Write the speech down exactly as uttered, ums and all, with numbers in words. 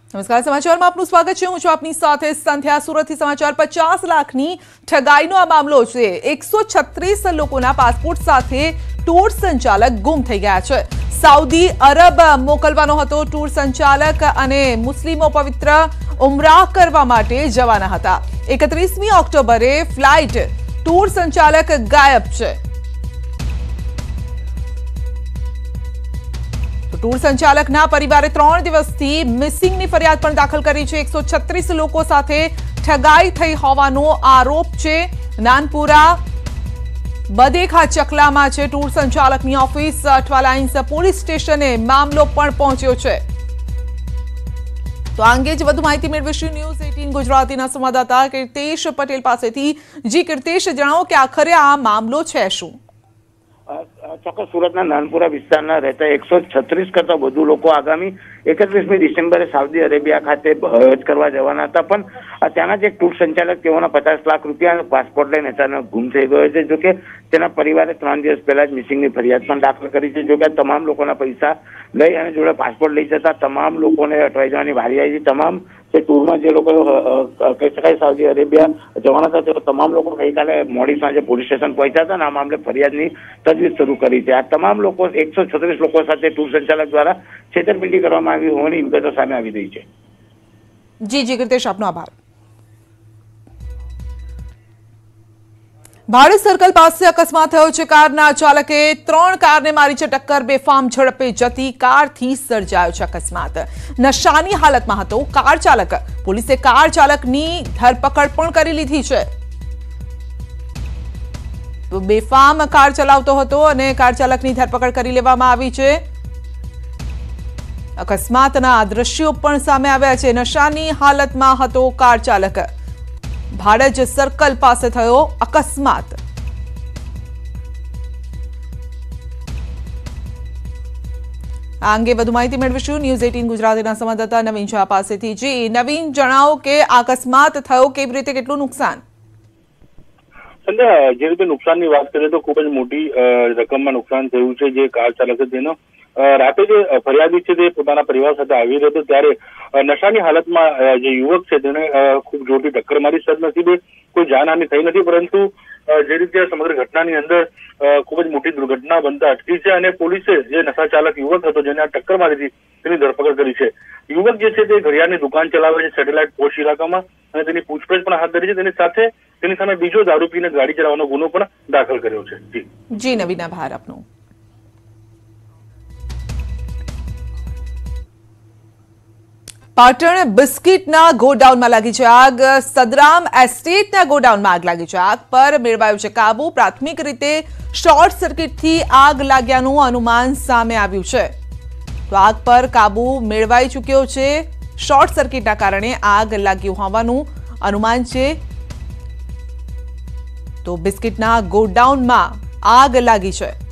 નમસ્કાર, સમાચારમાં આપનું સ્વાગત છે। હું છું આપની સાથે સંધ્યા। સુરતથી સમાચાર। પચાસ લાખની ઠગાઈનો આ મામલો છે। એકસો છત્રીસ લોકોના પાસપોર્ટ સાથે ટૂર સંચાલક ગુમ થઈ ગયા છે। સાઉદી અરબ મોકલવાનો હતો ટૂર સંચાલક અને મુસ્લિમો પવિત્ર ઉમરાહ કરવા માટે જવાના હતા। એકત્રીસમી ઓક્ટોબરે ફ્લાઇટ ટૂર સંચાલક ગાયબ છે। ટૂર સંચાલકના પરિવારે ત્રણ દિવસથી મિસિંગની ફરિયાદ પણ દાખલ કરી છે। એકસો છત્રીસ લોકો સાથે ઠગાઈ થઈ હોવાનો આરોપ છે। નાનપુરા બદેખા ચકલામાં છે ટૂર સંચાલકની ઓફિસ। અઠવા લાઇન્સ પોલીસ સ્ટેશને મામલો પણ પહોંચ્યો છે। તો આ અંગે જ વધુ માહિતી મેળવીશું ન્યૂઝ અઠ્ઠાવીસ ગુજરાતીના સંવાદદાતા કીર્તેશ પટેલ પાસેથી। જી કીર્તેશ, જણાવો કે આખરે આ મામલો છે શું? ચોક્કસ સુરતના નાનપુરા વિસ્તારના રહેતા એકસો છત્રીસ કરતા વધુ લોકો આગામી એકત્રીસમી ડિસેમ્બરે સાઉદી અરેબિયા ખાતે હજ કરવા જવાના હતા, પણ ત્યાંના જ એક ટૂર સંચાલક તેઓના પચાસ લાખ રૂપિયા પાસપોર્ટ લઈને અચાનક ગુમ થઈ ગયો છે। જોકે તેના પરિવારે ત્રણ દિવસ પહેલા જ મિસિંગની ફરિયાદ પણ દાખલ કરી છે। જોકે તમામ લોકોના પૈસા લઈ અને જોડે પાસપોર્ટ લઈ જતા તમામ લોકોને અટવાઈ જવાની વારી આવી છે। તમામ જે ટૂરમાં જે લોકો કહી શકાય સાઉદી અરેબિયા જવાના હતા તેઓ તમામ લોકો ગઈકાલે મોડી સાંજે પોલીસ સ્ટેશન પહોંચ્યા હતા અને આ મામલે ફરિયાદની તજવીજ શરૂ કરી છે। આ તમામ લોકો એકસો છત્રીસ લોકો સાથે ટૂર સંચાલક દ્વારા છેતરપિંડી કરવામાં આવી હોવાની વિગતો સામે આવી રહી છે। જી જી કીર્તેશ, આપનો આભાર। ભાડજ સર્કલ પાસે અકસ્માત થયો છે। કારના ચાલકે ત્રણ કારને મારી છે ટક્કર। બેફામ ઝડપે જતી કારથી સર્જાયો છે અકસ્માત। નશાની હાલતમાં હતો કાર ચાલક। પોલીસે કાર ચાલકની ધરપકડ પણ કરી લીધી છે। બેફામ કાર ચલાવતો હતો અને કાર ચાલકની ધરપકડ કરી લેવામાં આવી છે। અકસ્માતના દ્રશ્યો પણ સામે આવ્યા છે। નશાની હાલતમાં હતો કાર ચાલક। ભાડજ સર્કલ પાસે થયો અકસ્માત। આ અંગે વધુ માહિતી મેળવીશું ન્યૂઝ અઠ્ઠાવીસ ગુજરાતીના સંવાદદાતા નવીન શાહ પાસેથી। જી નવીન, જણાવો કે અકસ્માત થયો કેવી રીતે, કેટલું નુકસાન? જે રીતે નુકસાનની વાત કરીએ તો ખૂબ જ મોટી રકમમાં નુકસાન થયું છે। જે કાર ચાલક છે તેનો રાતે જે ફરિયાદી છે તે પોતાના પરિવાર સાથે આવી રહ્યો હતો ત્યારે નશાની હાલતમાં જે યુવક છે તેને ખૂબ જોરથી ટક્કર મારી। સદનસીબે કોઈ જાનહાની થઈ નથી, પરંતુ જે રીતે સમગ્ર ઘટનાની અંદર ખૂબ જ મોટી દુર્ઘટના બનતા અટકી છે અને પોલીસે જે નશા ચાલક યુવક હતો જેને આ ટક્કર મારી હતી તેની ધરપકડ કરી છે। યુવક જે છે તે ઘડિયાળની દુકાન ચલાવે છે સેટેલાઇટ પોસ્ટ ઇલાકામાં અને તેની પૂછપરછ પણ હાથ ધરી છે। તેની સાથે તેની સામે બીજો દારૂ પીને ગાડી ચલાવવાનો ગુનો પણ દાખલ કર્યો છે। જી જી નવીન, આભાર આપનો। પાટણ બિસ્કિટના ગોડાઉનમાં લાગી છે આગ। સદરામ એસ્ટેટના ગોડાઉનમાં આગ લાગી છે। આગ પર મેળવાયો છે કાબુ। પ્રાથમિક રીતે શોર્ટ સર્કિટથી આગ લાગ્યાનું અનુમાન સામે આવ્યું છે। તો આગ પર કાબુ મેળવાઈ ચૂક્યો છે। શોર્ટ સર્કિટના કારણે આગ લાગી હોવાનું અનુમાન છે। તો બિસ્કિટના ગોડાઉનમાં આગ લાગી છે।